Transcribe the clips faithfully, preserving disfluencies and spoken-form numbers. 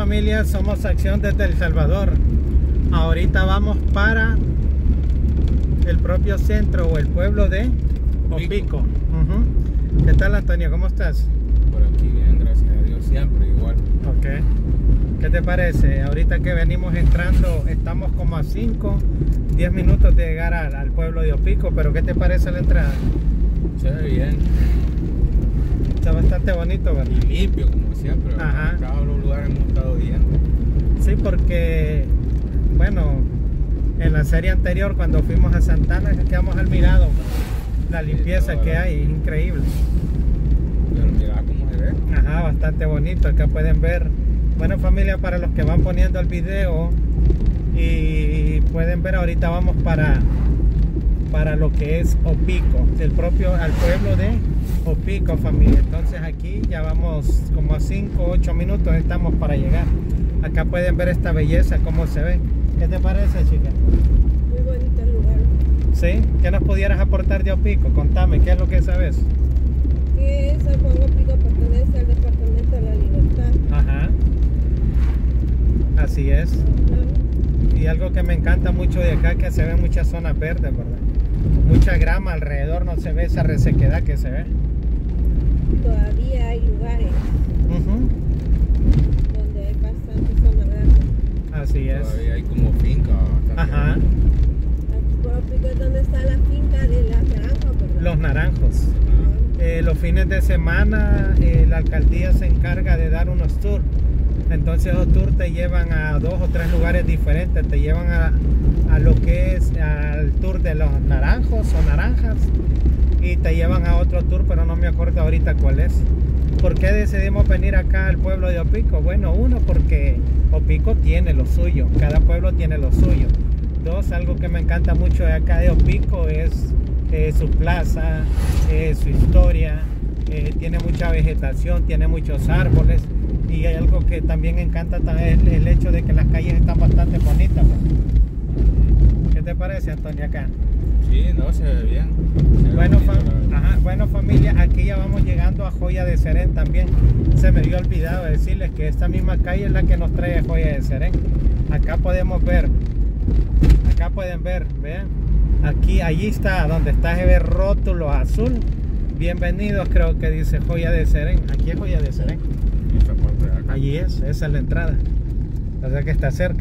familia, somos Acción desde El Salvador. Ahorita vamos para el propio centro o el pueblo de Opico. Uh-huh. ¿Qué tal, Antonio? ¿Cómo estás? Por aquí bien, gracias a Dios, siempre igual. Ok. ¿Qué te parece? Ahorita que venimos entrando, estamos como a cinco, diez minutos de llegar al, al pueblo de Opico, pero ¿qué te parece la entrada? Se ve bien. Está bastante bonito, ¿verdad? Y limpio, como siempre. Ajá. En cada lugar hemos estado viendo. Sí, porque, bueno, en la serie anterior, cuando fuimos a Santana, quedamos al mirado. La limpieza sí, que hay, es increíble. Pero mira cómo se ve. Ajá, bastante bonito. Acá pueden ver. Bueno, familia, para los que van poniendo el video y pueden ver, ahorita vamos para para lo que es Opico, el propio al pueblo de Opico, familia. Entonces aquí ya vamos como a cinco, ocho minutos estamos para llegar. Acá pueden ver esta belleza, cómo se ve. ¿Qué te parece, chica? Muy bonito el lugar. ¿Sí? ¿Qué nos pudieras aportar de Opico? Contame, ¿qué es lo que sabes? Que San Juan Opico pertenece al departamento de La Libertad. Ajá. Así es. Ajá. Y algo que me encanta mucho de acá, que se ven muchas zonas verdes, ¿verdad? Mucha grama alrededor, no se ve esa resequedad que se ve. Todavía hay lugares uh-huh. donde hay bastante zona verde. Así es. Todavía hay como finca. Ajá. Aquí por Opico es donde está la finca de las naranjas, ¿verdad? Los naranjos. Eh, los fines de semana eh, la alcaldía se encarga de dar unos tours. Entonces los tours te llevan a dos o tres lugares diferentes. Te llevan a, a lo que es al tour de los naranjos o naranjas. Y te llevan a otro tour, pero no me acuerdo ahorita cuál es. ¿Por qué decidimos venir acá al pueblo de Opico? Bueno, uno, porque Opico tiene lo suyo. Cada pueblo tiene lo suyo. Dos, algo que me encanta mucho de acá de Opico es eh, su plaza, eh, su historia. Eh, tiene mucha vegetación, tiene muchos árboles. Y hay algo que también encanta, es el hecho de que las calles están bastante bonitas. ¿Qué te parece, Antonio, acá? Sí, no, se ve bien. Se ve bueno, bonito, fam ajá, bueno, familia, aquí ya vamos llegando a Joya de Serén también. Se me había olvidado decirles que esta misma calle es la que nos trae a Joya de Serén. Acá podemos ver, acá pueden ver, vean. Aquí, allí está, donde está ese rótulo azul. Bienvenidos, creo que dice Joya de Serén. Aquí es Joya de Serén. Allí es, esa es la entrada. O sea que está cerca.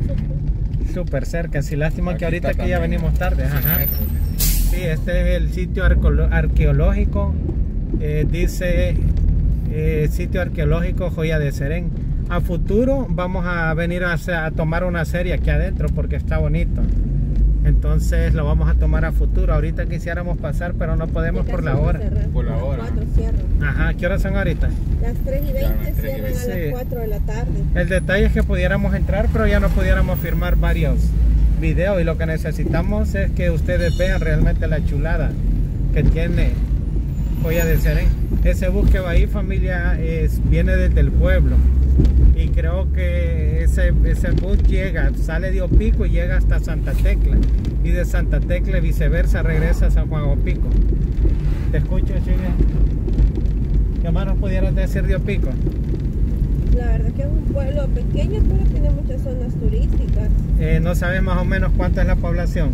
Súper cerca. Sí, lástima aquí que ahorita que ya venimos tarde. Ajá. Sí, este es el sitio arqueológico. Eh, dice eh, sitio arqueológico Joya de Serén. A futuro vamos a venir a, hacer, a tomar una serie aquí adentro porque está bonito. Entonces lo vamos a tomar a futuro. Ahorita quisiéramos pasar, pero no podemos por la hora. Por la hora. cuatro cierran. Ajá, ¿qué horas son ahorita? Las tres y veinte cierran a Sí. las cuatro de la tarde. El detalle es que pudiéramos entrar, pero ya no pudiéramos firmar varios videos. Y lo que necesitamos es que ustedes vean realmente la chulada que tiene Joya de Serén. Ese bus que va ahí, familia, es, viene desde el pueblo. Y creo que ese, ese bus llega, sale de Opico y llega hasta Santa Tecla. Y de Santa Tecla y viceversa regresa a San Juan Opico. ¿Te escucho, Chile? ¿Qué más nos pudieras decir de Opico? La verdad que es un pueblo pequeño, pero tiene muchas zonas turísticas. Eh, ¿No sabes más o menos cuánta es la población?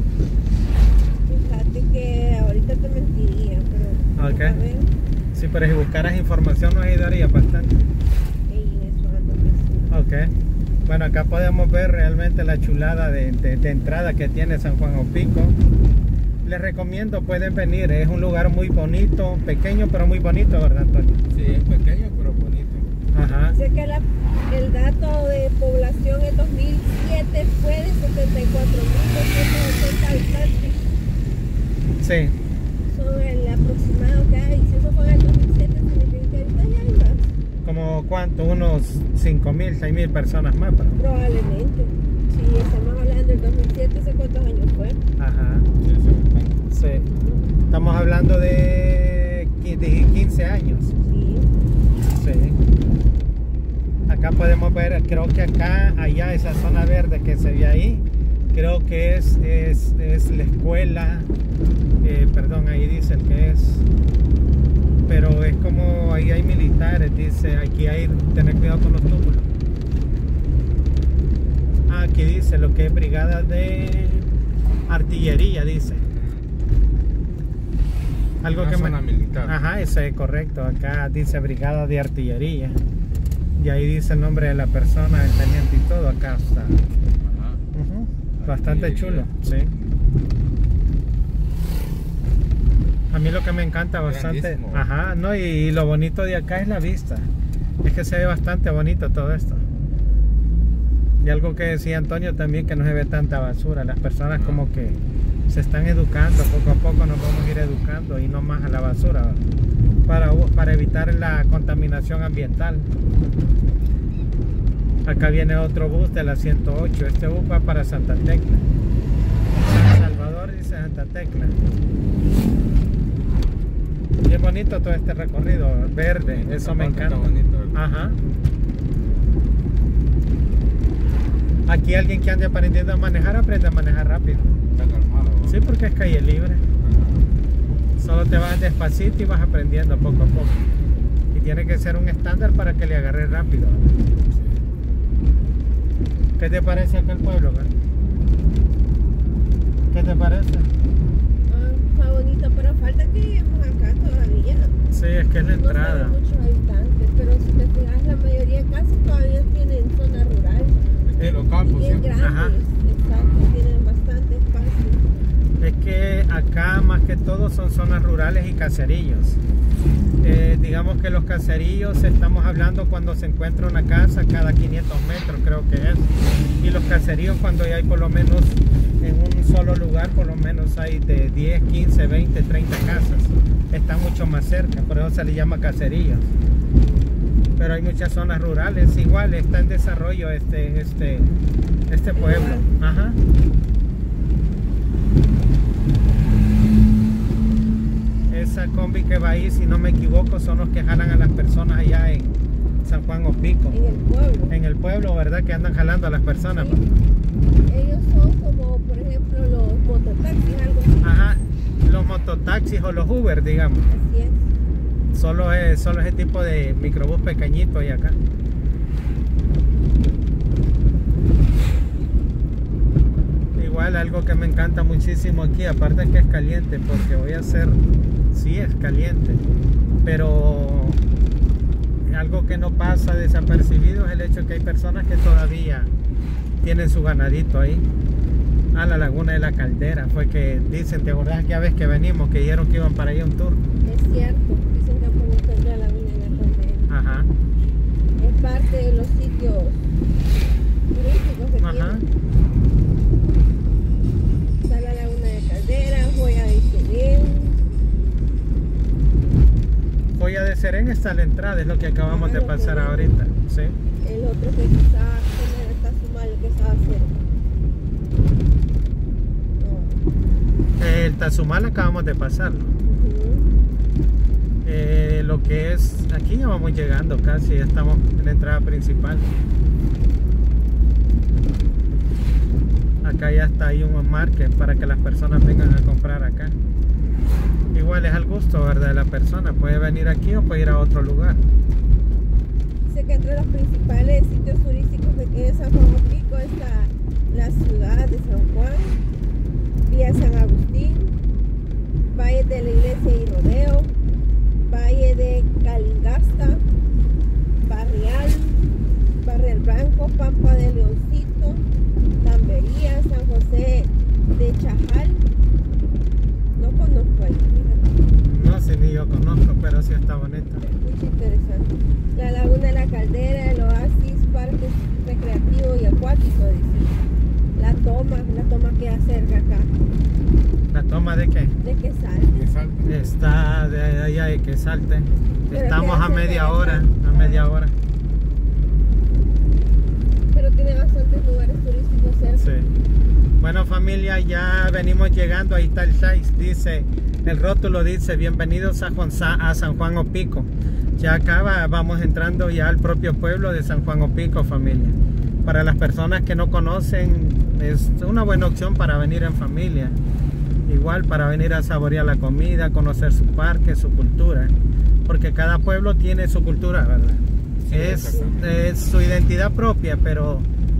Fíjate que ahorita te mentiría, pero... Ok. Sí, pero si buscaras información nos ayudaría bastante. Ok, bueno, acá podemos ver realmente la chulada de, de, de entrada que tiene San Juan Opico. Les recomiendo, pueden venir, es un lugar muy bonito, pequeño pero muy bonito, ¿verdad, Antonio? Sí, es pequeño pero bonito. Ajá. Sé que la, el dato de población en dos mil siete fue de setenta y cuatro mil doscientos ochenta habitantes. Sí. Son el aproximado que hay, si eso fue en el dos mil siete, significa que ahorita ya hay más. ¿Como cuánto? Unos cinco mil, seis mil personas más, ¿pero? Probablemente. Si estamos hablando del dos mil siete, ¿hace cuántos años fue? Ajá. Sí, sí. Estamos hablando de quince años. Sí. Sí. Acá podemos ver, creo que acá, allá, esa zona verde que se ve ahí, creo que es, es, es la escuela, eh, perdón, ahí dice el que es, pero es como ahí hay militares, dice, aquí hay tener cuidado con los túmulos. aquí dice lo que es brigada de artillería, dice. Algo Una que zona me... militar. Ajá, ese es correcto. Acá dice brigada de artillería. Y ahí dice el nombre de la persona, el teniente y todo. Acá está. Ajá. Ujú. Bastante chulo, sí. A mí lo que me encanta bastante, Grandísimo. ajá, no, y, y lo bonito de acá es la vista. Es que se ve bastante bonito todo esto. Y algo que decía Antonio también, que no se ve tanta basura. Las personas como que se están educando, poco a poco nos vamos a ir educando y no más a la basura, para, para evitar la contaminación ambiental. Acá viene otro bus de la ciento ocho. Este bus va para Santa Tecla. San Salvador dice Santa Tecla. Bien bonito todo este recorrido, verde, eso me Está encanta. bonito. Ajá. Aquí alguien que ande aprendiendo a manejar, aprende a manejar rápido. Está calmado. Sí, porque es calle libre. Solo te vas despacito y vas aprendiendo poco a poco. Y tiene que ser un estándar para que le agarres rápido. ¿Qué te parece acá el pueblo, man? ¿Qué te parece? Ah, está bonito, pero falta que lleguemos acá todavía. Sí, es que es la entrada. No son muchos habitantes, pero si te fijas, la mayoría de casas todavía tienen zona rural. Es los Y campos bien siempre. grandes, Ajá. exacto, tienen bastante espacio. Es que acá más que todo son zonas rurales y caserillos. Eh, digamos que los caserillos estamos hablando cuando se encuentra una casa cada quinientos metros, creo que es. Y los caseríos cuando ya hay por lo menos en un solo lugar, por lo menos hay de diez, quince, veinte, treinta casas. Están mucho más cerca, por eso se le llama caserillos. Pero hay muchas zonas rurales, igual está en desarrollo este, este, este pueblo. Ajá. Esa combi que va ahí, si no me equivoco, son los que jalan a las personas allá en San Juan Opico. En el pueblo. En el pueblo, ¿verdad? Que andan jalando a las personas. Sí. Ellos son como, por ejemplo, los mototaxis, algo así. Ajá, los mototaxis o los Uber, digamos. Así es. Solo es, solo ese tipo de microbús pequeñito ahí acá. Igual algo que me encanta muchísimo aquí, aparte es que es caliente, porque voy a hacer, sí es caliente, pero algo que no pasa desapercibido es el hecho que hay personas que todavía tienen su ganadito ahí. A la laguna de la Caldera, fue que dicen, ¿te acordás que a veces que venimos, que dijeron que iban para allá un tour? Es cierto, dicen que bonito es la laguna de la Caldera. Ajá. Es parte de los sitios turísticos que Ajá. tienen. Está la laguna de Caldera, Joya de Serén. Joya de Serén está a la entrada, es lo que acabamos de pasar ahorita, ¿sí? El otro que quizás está Tazumal, que estaba cerca. El Tazumal acabamos de pasarlo. Uh-huh. Eh, lo que es, aquí ya vamos llegando casi, ya estamos en la entrada principal. Acá ya está ahí un market para que las personas vengan a comprar acá. Igual es al gusto, ¿verdad? De la persona, puede venir aquí o puede ir a otro lugar. Dice que entre los principales sitios turísticos que tiene San Juan Opico está la ciudad de San Juan, Villa San Agustín, Valle de la Iglesia y Rodeo, Valle de Calingasta, Barrial, Barrial Blanco, Pampa de Leoncito, Tambería, San José de Chajal. No conozco ahí, fíjate. No sé, ni yo conozco, pero sí está bonito. Muy interesante. La Laguna de la Caldera, el Oasis, parque recreativo y acuático, dice. La toma, la toma que acerca acá. ¿La toma de qué? ¿De qué sale? Exacto. Está de allá de que salte. Pero Estamos ¿qué a hace media de hora, esa? a media hora. Pero tiene bastantes lugares turísticos cerca. Sí. Bueno, familia, ya venimos llegando. Ahí está el Shais, dice, el rótulo dice, bienvenidos a, Juan, a San Juan Opico. Ya acá va, vamos entrando ya al propio pueblo de San Juan Opico, familia. Para las personas que no conocen, es una buena opción para venir en familia. Igual para venir a saborear la comida, conocer su parque, su cultura. Porque cada pueblo tiene su cultura, ¿verdad? Sí, es, es su identidad propia, pero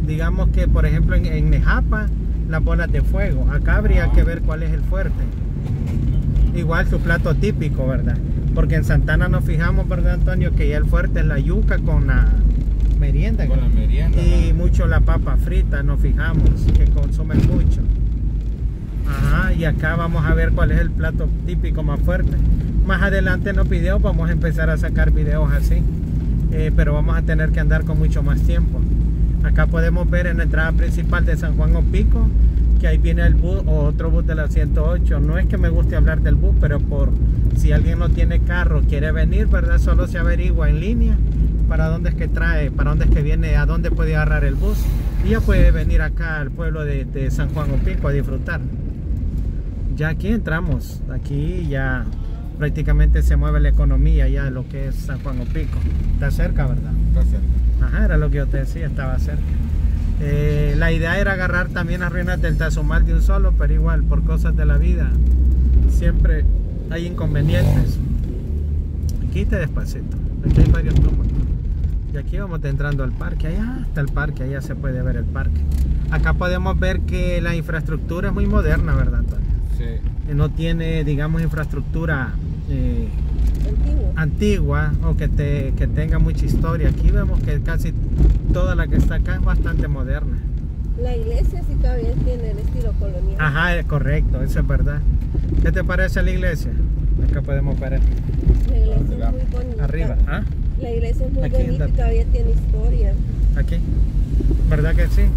digamos que por ejemplo en, en Nejapa, las bolas de fuego. Acá habría que ver cuál es el fuerte. Igual su plato típico, ¿verdad? Porque en Santana nos fijamos, ¿verdad, Antonio? Que ya el fuerte es la yuca con la merienda. Con la merienda. Y ¿no? Mucho la papa frita, nos fijamos, que consumen mucho. Ajá, y acá vamos a ver cuál es el plato típico más fuerte. Más adelante en los videos vamos a empezar a sacar videos así. Eh, pero vamos a tener que andar con mucho más tiempo. Acá podemos ver en la entrada principal de San Juan Opico que ahí viene el bus o otro bus de la ciento ocho. No es que me guste hablar del bus, pero por si alguien no tiene carro, quiere venir, ¿verdad? Solo se averigua en línea para dónde es que trae, para dónde es que viene, a dónde puede agarrar el bus. Y ya puede venir acá al pueblo de, de San Juan Opico a disfrutar. Ya aquí entramos, aquí ya prácticamente se mueve la economía ya de lo que es San Juan Opico. Está cerca, ¿verdad? Está cerca. Ajá, era lo que yo te decía, estaba cerca. Eh, la idea era agarrar también las ruinas del Tazumal de un solo, pero igual, por cosas de la vida, siempre hay inconvenientes. Aquí te despacito, aquí hay varios túmulos. Y aquí vamos entrando al parque, allá está el parque, allá se puede ver el parque. Acá podemos ver que la infraestructura es muy moderna, ¿verdad, Antonio? Sí. No tiene, digamos, infraestructura eh, Antiguo. antigua o que, te, que tenga mucha historia. Aquí vemos que casi toda la que está acá es bastante moderna. La iglesia sí todavía tiene el estilo colonial. Ajá, es correcto, eso es verdad. ¿Qué te parece la iglesia? Acá podemos ver La iglesia es muy bonita. arriba. ¿Ah? La iglesia es muy Aquí bonita anda. y todavía tiene historia. Aquí. ¿Verdad que sí?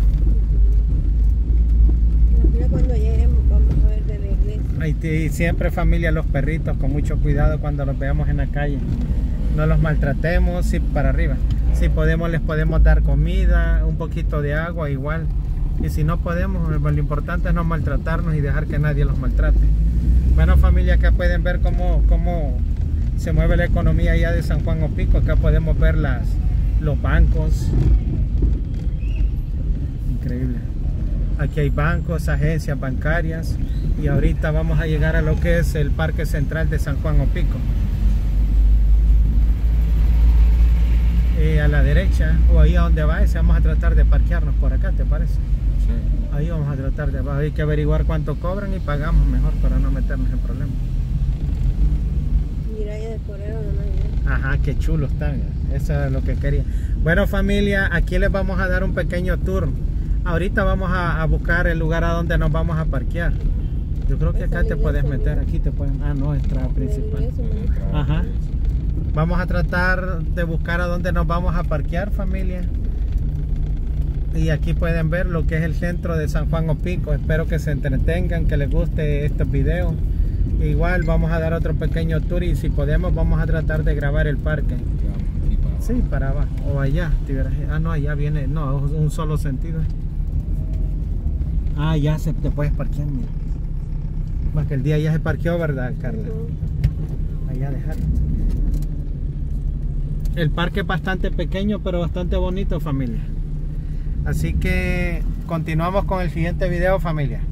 Ya cuando lleguemos vamos a ver de la iglesia. Ahí te- y siempre familia los perritos con mucho cuidado cuando los veamos en la calle. No los maltratemos, sí, para arriba. Si podemos les podemos dar comida, un poquito de agua igual. Y si no podemos, lo importante es no maltratarnos y dejar que nadie los maltrate. Bueno familia, acá pueden ver cómo, cómo se mueve la economía allá de San Juan Opico. Acá podemos ver las, los bancos. Increíble. Aquí hay bancos, agencias bancarias y ahorita vamos a llegar a lo que es el Parque Central de San Juan Opico. Eh, a la derecha o ahí a donde va ese, vamos a tratar de parquearnos por acá, ¿te parece? Sí. Ahí vamos a tratar de, hay que averiguar cuánto cobran y pagamos mejor para no meternos en problemas. Mira, ya decoraron la Navidad. Ajá, qué chulo están, eso es lo que quería. Bueno familia, aquí les vamos a dar un pequeño tour. Ahorita vamos a, a buscar el lugar a donde nos vamos a parquear. Yo creo que acá te puedes meter, aquí te pueden, ah no, entrada principal. Ajá. Vamos a tratar de buscar a dónde nos vamos a parquear familia. Y aquí pueden ver lo que es el centro de San Juan Opico. Espero que se entretengan, que les guste estos videos. Igual vamos a dar otro pequeño tour y si podemos vamos a tratar de grabar el parque. Aquí para abajo. Sí, para abajo o allá. Ah, no, allá viene, no, un solo sentido. Ah, ya se te puedes parquear, mira. Más que el día ya se parqueó, ¿verdad, Carla? Allá dejar. El parque es bastante pequeño, pero bastante bonito, familia. Así que continuamos con el siguiente video, familia.